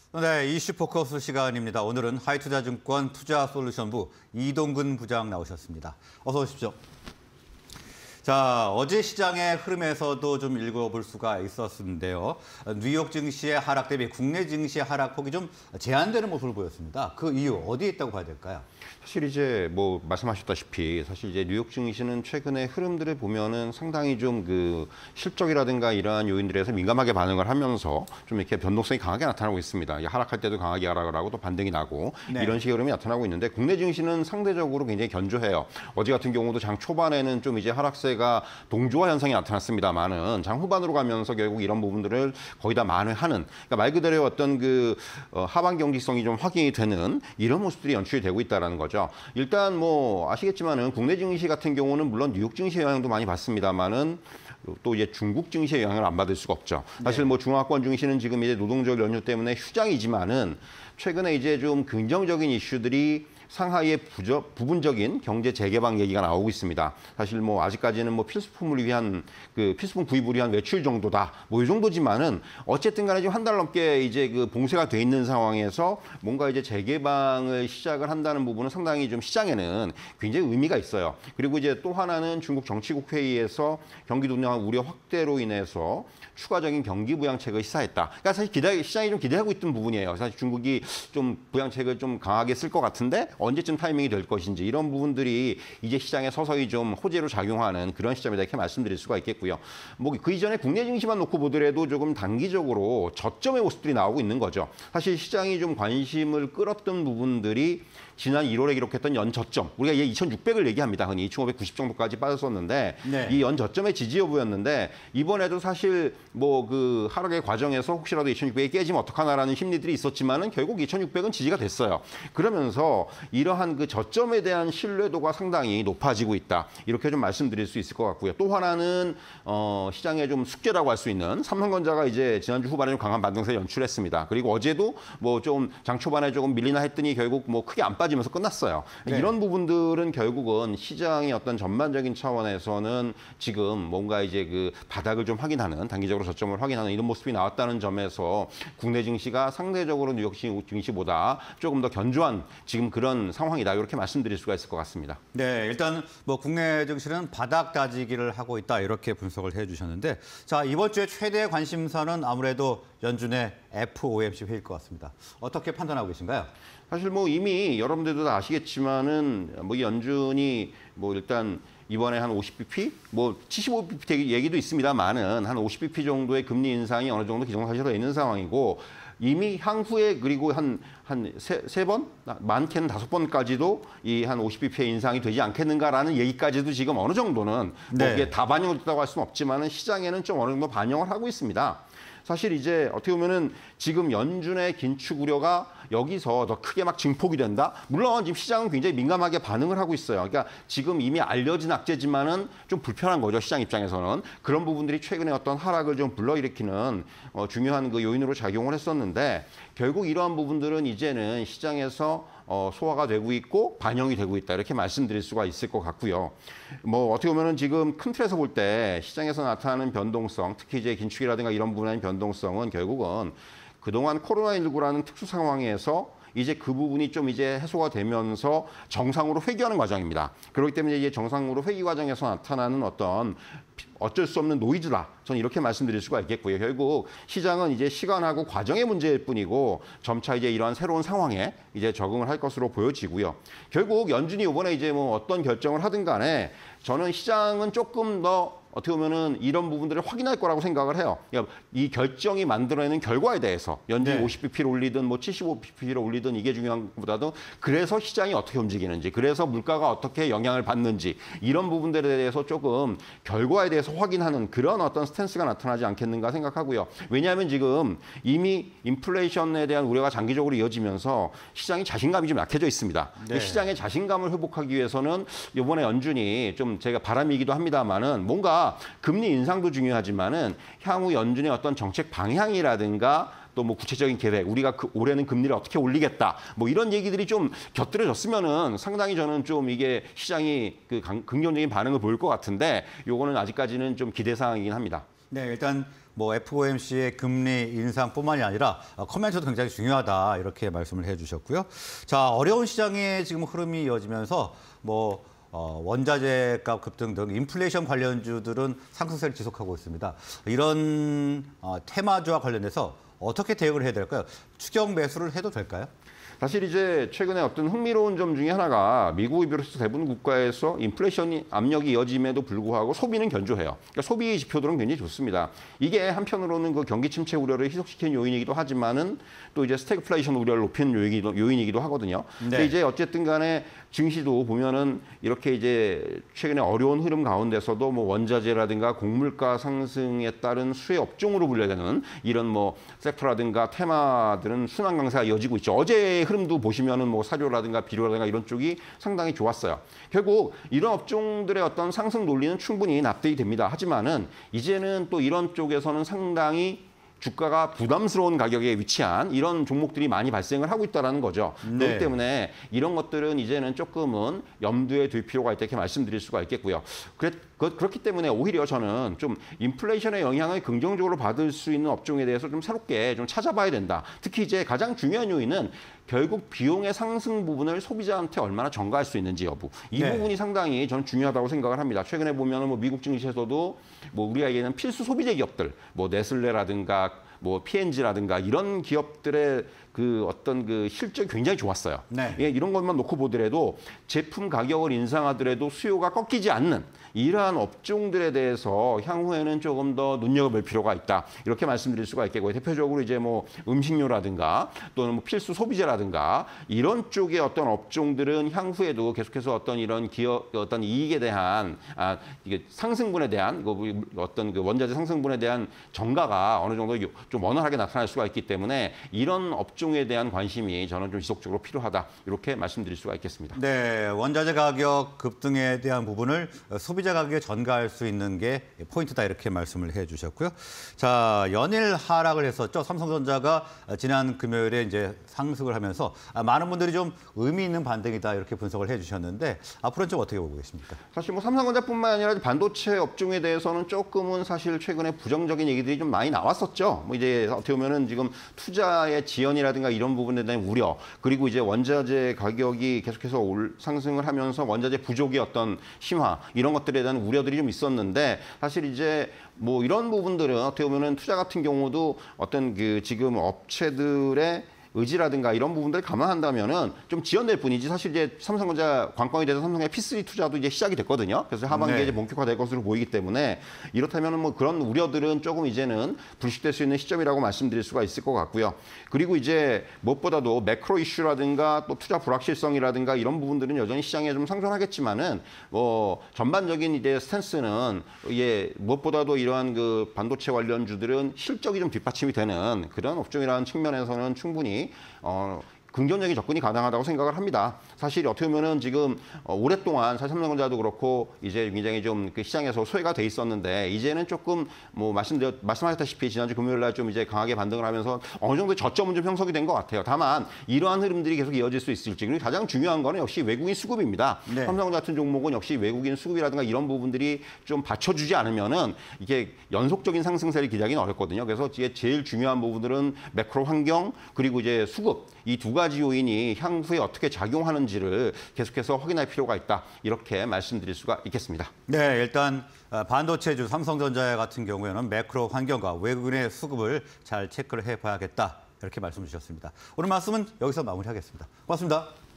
네, 이슈 포커스 시간입니다. 오늘은 하이투자증권 투자솔루션부 이동근 부장 나오셨습니다. 어서 오십시오. 자, 어제 시장의 흐름에서도 좀 읽어볼 수가 있었는데요. 뉴욕 증시의 하락 대비 국내 증시의 하락폭이 좀 제한되는 모습을 보였습니다. 그 이유 어디에 있다고 봐야 될까요? 사실 이제 뭐 말씀하셨다시피 사실 이제 뉴욕 증시는 최근의 흐름들을 보면은 상당히 좀 그 실적이라든가 이러한 요인들에서 민감하게 반응을 하면서 좀 이렇게 변동성이 강하게 나타나고 있습니다. 하락할 때도 강하게 하락을 하고 또 반등이 나고 네. 이런 식의 흐름이 나타나고 있는데 국내 증시는 상대적으로 굉장히 견조해요. 어제 같은 경우도 장 초반에는 좀 이제 하락세가 동조화 현상이 나타났습니다만은 장 후반으로 가면서 결국 이런 부분들을 거의 다 만회하는, 그러니까 말 그대로 어떤 그 하반 경직성이 좀 확인이 되는 이런 모습들이 연출이 되고 있다라는 거죠. 일단 뭐 아시겠지만은 국내 증시 같은 경우는 물론 뉴욕 증시 영향도 많이 받습니다만은 또 이제 중국 증시의 영향을 안 받을 수가 없죠. 사실 뭐 중화권 증시는 지금 이제 노동절 연휴 때문에 휴장이지만은 최근에 이제 좀 긍정적인 이슈들이 상하이의 부분적인 경제 재개방 얘기가 나오고 있습니다. 사실 뭐 아직까지는 뭐 필수품을 위한 필수품 구입을 위한 외출 정도다. 뭐 이 정도지만은 어쨌든 간에 지금 한 달 넘게 이제 그 봉쇄가 돼 있는 상황에서 뭔가 이제 재개방을 시작을 한다는 부분은 상당히 좀 시장에는 굉장히 의미가 있어요. 그리고 이제 또 하나는 중국 정치국 회의에서 경기 동향 우려 확대로 인해서 추가적인 경기 부양책을 시사했다. 그러니까 사실 시장이 좀 기대하고 있던 부분이에요. 사실 중국이 좀 부양책을 좀 강하게 쓸 것 같은데 언제쯤 타이밍이 될 것인지 이런 부분들이 이제 시장에 서서히 좀 호재로 작용하는 그런 시점이다 이렇게 말씀드릴 수가 있겠고요. 뭐 그 이전에 국내 증시만 놓고 보더라도 조금 단기적으로 저점의 모습들이 나오고 있는 거죠. 사실 시장이 좀 관심을 끌었던 부분들이 지난 1월에 기록했던 연저점, 우리가 2,600을 얘기합니다. 흔히 2,590 정도까지 빠졌었는데 네. 이 연저점의 지지 여부였는데 이번에도 사실 뭐 그 하락의 과정에서 혹시라도 2,600이 깨지면 어떡하나라는 심리들이 있었지만은 결국 2,600은 지지가 됐어요. 그러면서 이러한 그 저점에 대한 신뢰도가 상당히 높아지고 있다. 이렇게 좀 말씀드릴 수 있을 것 같고요. 또 하나는 시장의 좀 숙제라고 할 수 있는 삼성전자가 이제 지난주 후반에 좀 강한 반등세를 연출했습니다. 그리고 어제도 뭐 좀 장 초반에 조금 밀리나 했더니 결국 뭐 크게 안 빠지면서 끝났어요. 네. 이런 부분들은 결국은 시장의 어떤 전반적인 차원에서는 지금 뭔가 이제 그 바닥을 좀 확인하는, 단기적으로 저점을 확인하는 이런 모습이 나왔다는 점에서 국내 증시가 상대적으로 뉴욕 증시보다 조금 더 견조한 지금 그런 상황이다. 이렇게 말씀드릴 수가 있을 것 같습니다. 네, 일단 뭐 국내 증시는 바닥 다지기를 하고 있다 이렇게 분석을 해주셨는데, 자, 이번 주에 최대 관심사는 아무래도 연준의 FOMC 회의일 것 같습니다. 어떻게 판단하고 계신가요? 사실 뭐 이미 여러분들도 다 아시겠지만은 뭐 연준이 뭐 일단 이번에 한 50bp, 뭐 75bp 얘기도 있습니다만은 한 50bp 정도의 금리 인상이 어느 정도 기정사실로 있는 상황이고, 이미 향후에 그리고 한 세 번, 많게는 5번까지도 이 한 50bp의 인상이 되지 않겠는가라는 얘기까지도 지금 어느 정도는 뭐 이게 다 반영을 됐다고 할 수는 없지만은 시장에는 좀 어느 정도 반영을 하고 있습니다. 사실 이제 어떻게 보면은 지금 연준의 긴축 우려가 여기서 더 크게 막 증폭이 된다? 물론 지금 시장은 굉장히 민감하게 반응을 하고 있어요. 그러니까 지금 이미 알려진 악재지만은 좀 불편한 거죠, 시장 입장에서는. 그런 부분들이 최근에 어떤 하락을 좀 불러일으키는 중요한 그 요인으로 작용을 했었는데, 결국 이러한 부분들은 이제는 시장에서 소화가 되고 있고 반영이 되고 있다. 이렇게 말씀드릴 수가 있을 것 같고요. 뭐 어떻게 보면은 지금 큰 틀에서 볼 때 시장에서 나타나는 변동성, 특히 이제 긴축이라든가 이런 부분의 변동성은 결국은 그동안 코로나19라는 특수 상황에서 이제 그 부분이 좀 이제 해소가 되면서 정상으로 회귀하는 과정입니다. 그렇기 때문에 이제 정상으로 회귀 과정에서 나타나는 어쩔 수 없는 노이즈다. 저는 이렇게 말씀드릴 수가 있겠고요. 결국 시장은 이제 시간하고 과정의 문제일 뿐이고 점차 이제 이러한 새로운 상황에 이제 적응을 할 것으로 보여지고요. 결국 연준이 이번에 이제 뭐 어떤 결정을 하든 간에 저는 시장은 조금 더 어떻게 보면은 이런 부분들을 확인할 거라고 생각을 해요. 그러니까 이 결정이 만들어내는 결과에 대해서 연준이 50bp를 올리든 뭐 75bp를 올리든 이게 중요한 것보다도 그래서 시장이 어떻게 움직이는지, 그래서 물가가 어떻게 영향을 받는지 이런 부분들에 대해서 조금 결과에 대해서 확인하는 그런 어떤 스탠스가 나타나지 않겠는가 생각하고요. 왜냐하면 지금 이미 인플레이션에 대한 우려가 장기적으로 이어지면서 시장이 자신감이 좀 약해져 있습니다. 네. 시장의 자신감을 회복하기 위해서는 이번에 연준이 좀 제가 바람이기도 합니다만은 뭔가 금리 인상도 중요하지만은 향후 연준의 어떤 정책 방향이라든가 또 뭐 구체적인 계획, 우리가 올해는 금리를 어떻게 올리겠다, 뭐 이런 얘기들이 좀 곁들여졌으면은 상당히 저는 좀 이게 시장이 긍정적인 반응을 보일 것 같은데, 요거는 아직까지는 좀 기대 사항이긴 합니다. 네, 일단 뭐 FOMC의 금리 인상뿐만이 아니라 커멘트도 굉장히 중요하다 이렇게 말씀을 해주셨고요. 자, 어려운 시장의 지금 흐름이 이어지면서 뭐 원자재 값 급등 등 인플레이션 관련주들은 상승세를 지속하고 있습니다. 이런 테마주와 관련해서 어떻게 대응을 해야 될까요? 추격 매수를 해도 될까요? 사실 이제 최근에 어떤 흥미로운 점 중에 하나가 미국을 비롯해서 대부분 국가에서 인플레이션 압력이 이어짐에도 불구하고 소비는 견조해요. 그러니까 소비 지표들은 굉장히 좋습니다. 이게 한편으로는 그 경기 침체 우려를 희석시키는 요인이기도 하지만은 또 이제 스태그플레이션 우려를 높이는 요인이기도 하거든요. 네. 근데 이제 어쨌든 간에 증시도 보면은 이렇게 이제 최근에 어려운 흐름 가운데서도 뭐 원자재라든가 곡물가 상승에 따른 수혜 업종으로 분류되는 이런 뭐 섹터라든가 테마들은 순환 강세가 이어지고 있죠. 어제 흐름도 보시면은 뭐 사료라든가 비료라든가 이런 쪽이 상당히 좋았어요. 결국 이런 업종들의 어떤 상승 논리는 충분히 납득이 됩니다. 하지만은 이제는 또 이런 쪽에서는 상당히 주가가 부담스러운 가격에 위치한 이런 종목들이 많이 발생을 하고 있다는 거죠. 네. 그렇기 때문에 이런 것들은 이제는 조금은 염두에 둘 필요가 있다 이렇게 말씀드릴 수가 있겠고요. 그렇기 때문에 오히려 저는 좀 인플레이션의 영향을 긍정적으로 받을 수 있는 업종에 대해서 좀 새롭게 좀 찾아봐야 된다. 특히 이제 가장 중요한 요인은 결국 비용의 상승 부분을 소비자한테 얼마나 전가할 수 있는지 여부. 이 네. 부분이 상당히 저는 중요하다고 생각을 합니다. 최근에 보면은 뭐 미국 증시에서도 뭐 우리가 얘기하는 필수 소비재 기업들, 뭐 네슬레라든가 뭐 P&G라든가 이런 기업들의 그 어떤 그 실적이 굉장히 좋았어요. 네. 예, 이런 것만 놓고 보더라도 제품 가격을 인상하더라도 수요가 꺾이지 않는 이러한 업종들에 대해서 향후에는 조금 더 눈여겨볼 필요가 있다. 이렇게 말씀드릴 수가 있겠고요. 대표적으로 이제 뭐 음식료라든가 또는 뭐 필수 소비재라든가 이런 쪽의 어떤 업종들은 향후에도 계속해서 어떤 이런 기업 어떤 이익에 대한 이게 상승분에 대한 어떤 그 원자재 상승분에 대한 정가가 어느 정도 좀 원활하게 나타날 수가 있기 때문에 이런 업종에 대한 관심이 저는 좀 지속적으로 필요하다. 이렇게 말씀드릴 수가 있겠습니다. 네, 원자재 가격 급등에 대한 부분을 소비자 가격에 전가할 수 있는 게 포인트다 이렇게 말씀을 해주셨고요. 자, 연일 하락을 했었죠. 삼성전자가 지난 금요일에 이제 상승을 하면서 많은 분들이 좀 의미 있는 반등이다 이렇게 분석을 해주셨는데 앞으로는 좀 어떻게 보고 계십니까? 사실 뭐 삼성전자뿐만 아니라 반도체 업종에 대해서는 조금은 사실 최근에 부정적인 얘기들이 좀 많이 나왔었죠. 뭐 이제 어떻게 보면은 지금 투자의 지연이라든가 이런 부분에 대한 우려, 그리고 이제 원자재 가격이 계속해서 상승을 하면서 원자재 부족의 어떤 심화 이런 것들에 대한 우려들이 좀 있었는데 사실 이제 뭐 이런 부분들은 어떻게 보면은 투자 같은 경우도 어떤 그 지금 업체들의 의지라든가 이런 부분들을 감안한다면은 좀 지연될 뿐이지 사실 이제 삼성전자 관건이 돼서 삼성의 P3 투자도 이제 시작이 됐거든요. 그래서 하반기에 네. 이제 본격화될 것으로 보이기 때문에 이렇다면은 뭐 그런 우려들은 조금 이제는 불식될 수 있는 시점이라고 말씀드릴 수가 있을 것 같고요. 그리고 이제 무엇보다도 매크로 이슈라든가 또 투자 불확실성이라든가 이런 부분들은 여전히 시장에 좀 상존하겠지만은 뭐 전반적인 이제 스탠스는 예 무엇보다도 이러한 그 반도체 관련주들은 실적이 좀 뒷받침이 되는 그런 업종이라는 측면에서는 충분히 긍정적인 접근이 가능하다고 생각을 합니다. 사실 어떻게 보면은 지금 오랫동안 사실 삼성전자도 그렇고 이제 굉장히 좀 그 시장에서 소외가 돼 있었는데 이제는 조금 뭐 말씀하셨다시피 지난주 금요일 날 좀 이제 강하게 반등을 하면서 어느 정도 저점은 좀 형성이 된 것 같아요. 다만 이러한 흐름들이 계속 이어질 수 있을지 그리고 가장 중요한 거는 역시 외국인 수급입니다. 네. 삼성전자 같은 종목은 역시 외국인 수급이라든가 이런 부분들이 좀 받쳐주지 않으면은 이게 연속적인 상승세를 기대하기는 어렵거든요. 그래서 이게 제일 중요한 부분들은 매크로 환경 그리고 이제 수급 이 두 가지 요인이 향후에 어떻게 작용하는지를 계속해서 확인할 필요가 있다. 이렇게 말씀드릴 수가 있겠습니다. 네, 일단 반도체주 삼성전자 같은 경우에는 매크로 환경과 외국인의 수급을 잘 체크를 해봐야겠다 이렇게 말씀 주셨습니다. 오늘 말씀은 여기서 마무리하겠습니다. 고맙습니다.